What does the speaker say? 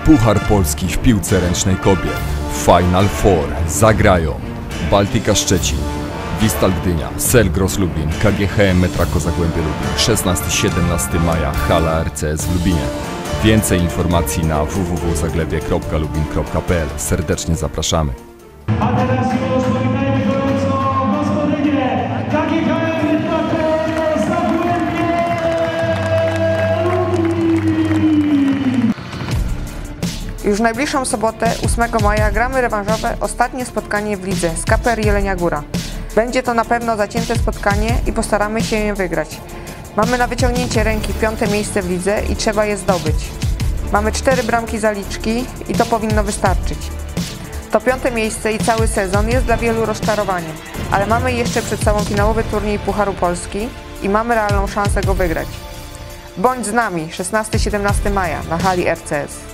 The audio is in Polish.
Puchar Polski w piłce ręcznej kobiet. Final Four zagrają Baltika Szczecin, Wistal Gdynia, Selgros Lublin, KGHM Metrako Zagłębie Lubin. 16-17 maja, hala RCS w Lubinie. Więcej informacji na www.zagłębie.lubin.pl. Serdecznie zapraszamy. A teraz już powitajmy gorąco gospodynię KGHM Metrako Zagłębie Lubin. Już w najbliższą sobotę, 8 maja, gramy rewanżowe ostatnie spotkanie w lidze z KPR Jelenia Góra. Będzie to na pewno zacięte spotkanie i postaramy się je wygrać. Mamy na wyciągnięcie ręki 5. miejsce w lidze i trzeba je zdobyć. Mamy 4 bramki zaliczki i to powinno wystarczyć. To 5. miejsce i cały sezon jest dla wielu rozczarowaniem, ale mamy jeszcze przed sobą finałowy turniej Pucharu Polski i mamy realną szansę go wygrać. Bądź z nami 16-17 maja na hali RCS.